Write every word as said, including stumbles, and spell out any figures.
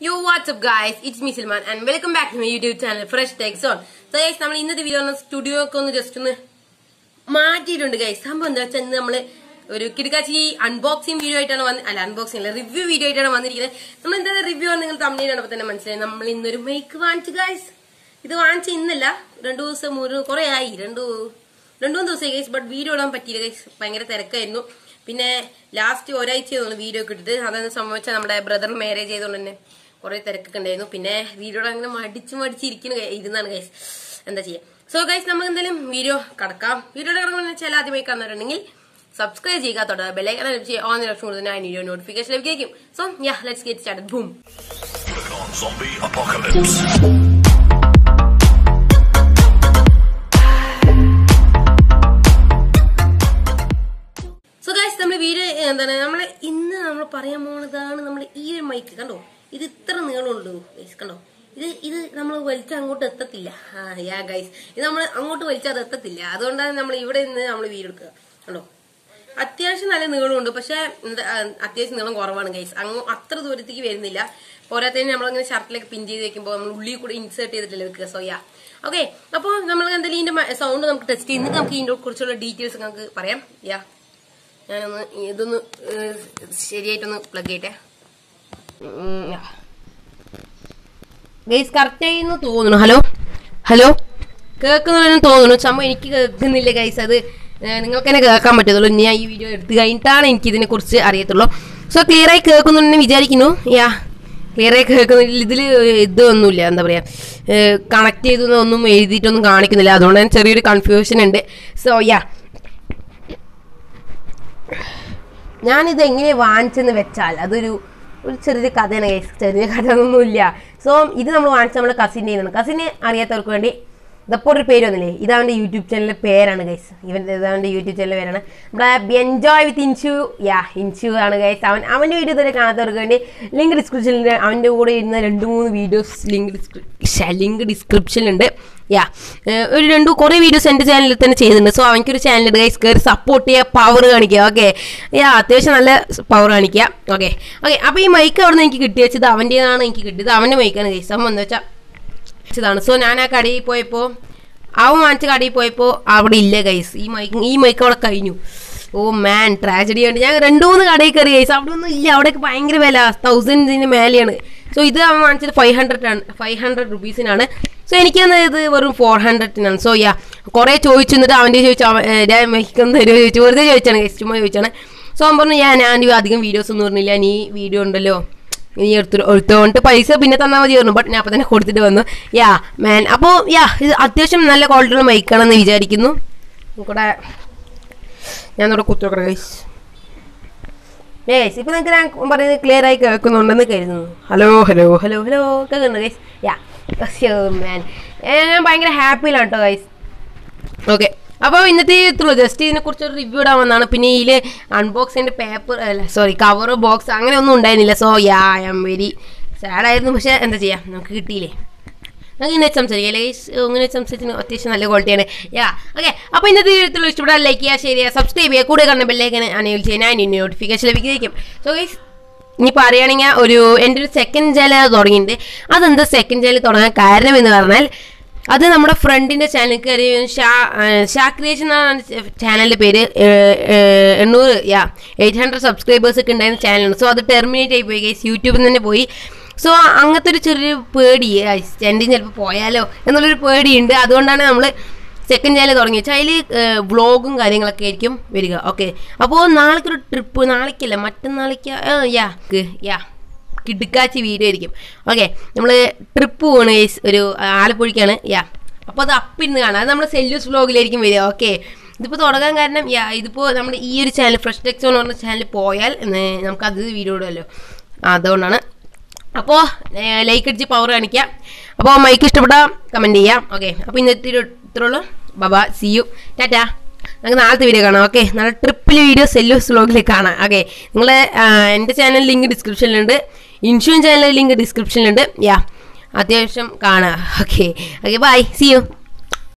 Yo, what's up guys? It's me Silman and welcome back to my YouTube channel Fresh Tech Zone. So guys, we will video on studio just മാറ്റിയിട്ടുണ്ട് guys. സംഭവം എന്താ വെച്ചാൽ ഇന്ന് നമ്മൾ ഒരു കിടക്കാച്ചി unboxing video ആയിട്ടാണ് വന്ന് അല്ല അൺബോക്സിംഗ് അല്ല റിവ്യൂ വീഡിയോ ആയിട്ടാണ് വന്നിരിക്കുന്നത്. നമ്മൾ എന്താ റിവ്യൂ ആണ് നിങ്ങൾ തമ്മിൽ കണ്ടപ്പോൾ തന്നെ മനസ്സിലായി. നമ്മൾ ഇന്നൊരു മൈക്ക് വാങ്ങിച്ചു guys. ഇത് വാങ്ങിച്ച ഇന്നല്ല രണ്ടു ദിവസം ഒരു കുറെ ആയി രണ്ടു രണ്ടു മൂന്ന് ദിവസമായി ഗൈസ്. ബട്ട് വീഡിയോ ഇടാൻ പറ്റിയില്ല ഗൈസ്, ഭയങ്കര തിരക്കായിരുന്നു. പിന്നെ ലാസ്റ്റ് ഒരാഴ്ച വീഡിയോ ഒക്കെ ഇട്ടിട്ട് അതെന്ന് സംഭവിച്ചാൽ നമ്മുടെ ബ്രദർ മാരേജ് ചെയ്തുകൊണ്ട് തന്നെ കുറെ തിരക്കൊക്കെ ഉണ്ടായിരുന്നു. പിന്നെ വീഡിയോ അങ്ങനെ മടിച്ച് മടിച്ചിരിക്കുന്ന ഇരുന്നാണ് ഗൈസ്, എന്താ ചെയ്യാ. സോ ഗൈസ് നമുക്ക് എന്തായാലും വീഡിയോ കടക്കാം. വീഡിയോ കടക്കുമ്പോൾ വെച്ചാൽ ആദ്യമായി കാണുന്നുണ്ടെങ്കിൽ സബ്സ്ക്രൈബ് ചെയ്യുക, തൊട്ട് ബെല്ലൈക്കൺ ക്ലിക്ക് ചെയ്യുക, ഓൺ ലക്ഷം കൊടുത്ത് ഞാൻ വീഡിയോ നോട്ടിഫിക്കേഷൻ ലഭിക്കും. So yeah let's get started. Boom. So guys നമ്മുടെ വീഡിയോ എന്താണ് നമ്മളെ ഇന്ന് നമ്മൾ പറയാൻ പോകുന്നതാണ് നമ്മുടെ ഈ ഒരു മൈക്ക്. കണ്ടോ, ഇത് ഇത്ര നീളമുള്ളൂ ഗൈസ്, കണ്ടോ. ഇത് ഇത് നമ്മൾ വലിച്ചാൽ അങ്ങോട്ട് എത്തത്തില്ല. ആ യാ ഗൈസ്, ഇത് നമ്മൾ അങ്ങോട്ട് വലിച്ചാൽ അത് എത്തത്തില്ല. അതുകൊണ്ടാണ് നമ്മൾ ഇവിടെ നിന്ന് നമ്മൾ വീഡിയോ എടുക്കുക. കണ്ടോ, അത്യാവശ്യം നല്ല നീളമുണ്ട്, പക്ഷെ എന്താ അത്യാവശ്യം നീളം കുറവാണ് ഗൈസ്. അങ്ങ് അത്ര ദൂരത്തേക്ക് വരുന്നില്ല. പോരാത്തതിന് നമ്മളിങ്ങനെ ഷർട്ടിലേക്ക് പിൻ ചെയ്ത് വെക്കുമ്പോൾ നമ്മൾ ഉള്ളിൽ കൂടെ ഇൻസേർട്ട് ചെയ്തിട്ടില്ല വെക്കുക. So yeah okay. അപ്പോൾ നമ്മൾ എന്തായാലും ഇതിന്റെ സൗണ്ട് നമുക്ക് ടെസ്റ്റ് ചെയ്ത് എന്നിട്ട് നമുക്ക് ഇതിനെ കുറിച്ചുള്ള ഡീറ്റെയിൽസ് നമുക്ക് പറയാം. യാ ഞാനൊന്ന് ഇതൊന്ന് ശരിയായിട്ടൊന്ന് പ്ലഗ് ചെയ്യട്ടെ ഗൈസ്. കറക്റ്റ് ആയിന്ന് തോന്നുന്നു. ഹലോ ഹലോ കേൾക്കുന്നുണ്ടെന്ന് തോന്നുന്നു. സംഭവം എനിക്ക് കേൾക്കുന്നില്ല ഗൈസ്, അത് നിങ്ങൾക്ക് തന്നെ കേൾക്കാൻ പറ്റത്തുള്ളൂ. ഞാൻ ഈ വീഡിയോ എടുത്ത് കഴിഞ്ഞിട്ടാണ് എനിക്ക് ഇതിനെ കുറിച്ച് അറിയത്തുള്ളൂ. സോ ക്ലിയർ ആയി കേൾക്കുന്നുണ്ടെന്ന് വിചാരിക്കുന്നു. യാ ക്ലിയർ ആയി കേൾക്കുന്നില്ല. ഇതിൽ ഇതൊന്നുമില്ല, എന്താ പറയുക, കണക്ട് ചെയ്തൊന്നും എഴുതിയിട്ടൊന്നും കാണിക്കുന്നില്ല. അതുകൊണ്ട് തന്നെ ചെറിയൊരു കൺഫ്യൂഷൻ ഉണ്ട്. സോ യാ ഞാനിത് എങ്ങനെ വാങ്ങിച്ചെന്ന് വെച്ചാൽ അതൊരു ഒരു ചെറിയൊരു കഥയാണ് ഗൈസ്. ചെറിയ കഥ ഒന്നുമില്ല. സോ ഇത് നമ്മൾ വാങ്ങിച്ച നമ്മുടെ കസിൻ്റെ ചെയ്യുന്നതാണ്. കസിന് അറിയാത്തവർക്ക് വേണ്ടി ഇതപ്പോൾ ഒരു പേര് വന്നില്ലേ, ഇത് അവൻ്റെ യൂട്യൂബ് ചാനലിലെ പേരാണ് ഗൈസ്. ഇവൻ അവൻ്റെ യൂട്യൂബ് ചാനലിലെ പേരാണ് നമ്മുടെ എൻജോയ് വിത്ത് ഇൻഷു. യാ ഇൻഷു ആണ് ഗൈസ്. അവൻ അവൻ്റെ വീഡിയോ ഇതുവരെ കാണാത്തവർക്ക് വേണ്ടി ലിങ്ക് ഡിസ്ക്രിപ്ഷനിൽ അവൻ്റെ കൂടെ ഇരുന്ന രണ്ട് മൂന്ന് വീഡിയോസ് ലിങ്ക് ലിങ്ക് ഡിസ്ക്രിപ്ഷനിലുണ്ട്. യാ ഒരു രണ്ട് കുറേ വീഡിയോസ് എൻ്റെ ചാനലിൽ തന്നെ ചെയ്യുന്നുണ്ട്. സോ അവനക്കൊരു ചാനലുണ്ട് ഗൈസ്, കയറി സപ്പോർട്ട് ചെയ്യുക, പവർ കാണിക്കുക. ഓക്കെ യാ അത്യാവശ്യം നല്ല പവർ കാണിക്കുക. ഓക്കെ ഓക്കെ അപ്പോൾ ഈ മൈക്ക് അവിടെ നിന്ന് എനിക്ക് കിട്ടിയത് അവൻ്റെതാണ്. എനിക്ക് കിട്ടിയത് അവൻ്റെ മൈക്കാണ് ഗൈസ്. സംഭവം എന്താ വെച്ചാൽ താണ്. സോ ഞാൻ ആ കടയിൽ പോയപ്പോൾ അവൻ വാങ്ങിച്ച കടയിൽ പോയപ്പോൾ അവിടെ ഇല്ല ഗൈസ്. ഈ മൈക്ക് ഈ മൈക്ക് അവിടെ കഴിഞ്ഞു. ഓ മാൻ ട്രാജഡി ഉണ്ട്. ഞാൻ രണ്ടു മൂന്ന് കടയിൽ കയറി ഗൈസ്, അവിടെ ഒന്നും ഇല്ല. അവിടെയൊക്കെ ഭയങ്കര വില, തൗസൻഡിന് മേലെയാണ്. സോ ഇത് അവൻ വാങ്ങിച്ചത് ഫൈവ് ഹൺഡ്രഡ് ആണ് ഫൈവ് ഹൺഡ്രഡ് റുപ്പീസിനാണ്. സോ എനിക്ക് ഇത് വെറും ഫോർ ഹൺഡ്രഡിനാണ്. സോ യാ കുറേ ചോദിച്ചു, എന്നിട്ട് അവൻ്റെ ചോദിച്ചു അവൻ മൈക്കൊന്ന് തരുമോ ചോദിച്ചു. വെറുതെ ചോദിച്ചാണ് ഗൈസ്, ചുമ്മാ ചോദിച്ചാണ്. സോ അവൻ പറഞ്ഞു ഞാൻ ഞാൻ അധികം വീഡിയോസ് ഒന്നും പറഞ്ഞില്ല, നീ വീഡിയോ ഉണ്ടല്ലോ നീ എടുത്തു എടുത്തോണ്ട് പൈസ പിന്നെ തന്നാൽ മതി പറഞ്ഞു. ബട്ട് ഞാൻ അപ്പം തന്നെ കൊടുത്തിട്ട് വന്നു. യാ മാൻ അപ്പോൾ യാ ഇത് അത്യാവശ്യം നല്ല ക്വാളിറ്റിയുള്ള മൈക്കാണെന്ന് വിചാരിക്കുന്നു. കൂടെ ഞാൻ ഇവിടെ കുത്തിവെക്കണം ഗൈസ്. ഏസ് ഇപ്പം നിങ്ങൾക്ക് ഞാൻ പറയുന്നത് ക്ലിയർ ആയി കേൾക്കുന്നുണ്ടെന്ന് കരുതുന്നു. ഹലോ ഹലോ ഹലോ ഹലോ കേൾക്കുന്നുണ്ട് ഗൈസ്. യാ മാൻ ഞാൻ ഭയങ്കര ഹാപ്പിയിലാണ് കേട്ടോ ഗൈസ്. ഓക്കെ അപ്പോൾ ഇന്നത്തെ ഇത്രയുള്ളൂ. ജസ്റ്റ് ഇതിനെക്കുറിച്ചൊരു റിവ്യൂ ഇടാൻ വന്നതാണ്. പിന്നെ ഇതിൽ അൺബോക്സിൻ്റെ പേപ്പർ അല്ല സോറി കവർ ബോക്സ് അങ്ങനെ ഒന്നും ഉണ്ടായിരുന്നില്ല. So yeah I am very സാഡായിരുന്നു. പക്ഷേ എന്താ ചെയ്യാം, നമുക്ക് കിട്ടിയില്ലേ. നമുക്ക് ഇങ്ങനെ സംസാരിക്കാം ഗൈസ്. ഇങ്ങനെ സംസാരിച്ചിന് അത്യാവശ്യം നല്ല ക്വാളിറ്റിയാണ്. യാ ഓക്കെ അപ്പോൾ ഇന്നത്തെ വീഡിയോത്തിൽ ഇഷ്ടപ്പെട്ടാൽ ലൈക്ക് ചെയ്യുക, ഷെയർ ചെയ്യുക, സബ്സ്ക്രൈബ് ചെയ്യുക, കൂടെ കാണുന്ന ബെല്ലൈക്കൻ അനേബിൾ ചെയ്യാൻ ഞാൻ ഇനി നോട്ടിഫിക്കേഷൻ ലഭിക്കും. സോ ഗൈസ് ഇനി പറയുകയാണെങ്കിൽ ഒരു എൻ്റെ ഒരു സെക്കൻഡ് ചാനൽ തുടങ്ങിയിട്ടുണ്ട്. അതെന്താ സെക്കൻഡ് ചാനൽ തുടങ്ങാൻ കാരണം എന്ന് പറഞ്ഞാൽ അത് നമ്മുടെ ഫ്രണ്ടിൻ്റെ ചാനൽ കയറി ഷാ ഷാ ക്രിയേഷൻ എന്നാണ് ചാനലിൻ്റെ പേര്. എണ്ണൂറ് യാ എയ്റ്റ് ഹൺഡ്രഡ് സബ്സ്ക്രൈബേഴ്സ് ഒക്കെ ഉണ്ടായിരുന്ന ചാനലാണ്. സോ അത് ടെർമിനേറ്റ് ആയി പോയി ഗൈസ്, യൂട്യൂബിൽ നിന്ന് തന്നെ പോയി. സോ അങ്ങനത്തെ ഒരു ചെറിയൊരു പേടി എൻ്റെ ചിലപ്പോൾ പോയാലോ എന്നുള്ളൊരു പേടിയുണ്ട്. അതുകൊണ്ടാണ് നമ്മൾ സെക്കൻഡ് ചാനൽ തുടങ്ങി വെച്ചാൽ അതിൽ വ്ളോഗും കാര്യങ്ങളൊക്കെ ആയിരിക്കും വരിക. ഓക്കെ അപ്പോൾ നാളേക്കൊരു ട്രിപ്പ്, നാളേക്കല്ല മറ്റന്നാളേക്ക് യാ യാ കിടുക്കാച്ചി വീഡിയോ ആയിരിക്കും. ഓക്കെ നമ്മൾ ട്രിപ്പ് പോകണം ഗൈസ്, ഒരു ആലപ്പുഴയ്ക്കാണ്. യാ അപ്പോൾ അത് അപ്പിരുന്ന് കാണാം. അത് നമ്മൾ സെല്യൂസ് വ്ളോഗിലായിരിക്കും വരിക. ഓക്കെ ഇതിപ്പോൾ തുടങ്ങാൻ കാരണം യാ ഇതിപ്പോൾ നമ്മുടെ ഈ ഒരു ചാനൽ ഫ്രഷ് ടെക്സോ എന്ന് പറഞ്ഞ ചാനൽ പോയാൽ നമുക്കത് വീഡിയോ ഇടുമല്ലോ, അതുകൊണ്ടാണ്. അപ്പോൾ ലൈക്ക് അടിച്ച് പവർ കാണിക്കാം. അപ്പോൾ മൈക്ക് ഇഷ്ടപ്പെട്ടാൽ കമൻറ്റ് ചെയ്യാം. ഓക്കെ അപ്പോൾ ഇന്നത്തെ ഇത്രയുള്ളൂ. ബബ സി യു ടാറ്റാ. നമുക്ക് നാളത്തെ വീഡിയോ കാണാം. ഓക്കെ നാളെ ട്രിപ്പിൽ വീഡിയോ സെല്യൂസ് വ്ളോഗിൽ കാണാം. ഓക്കെ നിങ്ങൾ എൻ്റെ ചാനൽ ലിങ്ക് ഡിസ്ക്രിപ്ഷനിലുണ്ട്, ഇൻഷുറൻസ് ചാനൽ ലിങ്ക് ഡിസ്ക്രിപ്ഷനിലുണ്ട്. യാ അത്യാവശ്യം കാണാം. Okay okay bye see U.